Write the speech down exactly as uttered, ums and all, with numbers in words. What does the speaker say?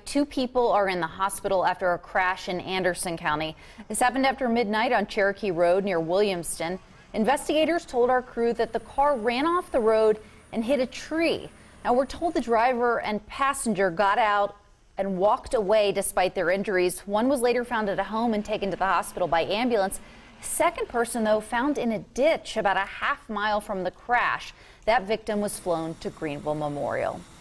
Two people are in the hospital after a crash in Anderson County. This happened after midnight on Cherokee Road near Williamston. Investigators told our crew that the car ran off the road and hit a tree. Now, we're told the driver and passenger got out and walked away despite their injuries. One was later found at a home and taken to the hospital by ambulance. Second person, though, found in a ditch about a half mile from the crash. That victim was flown to Greenville Memorial.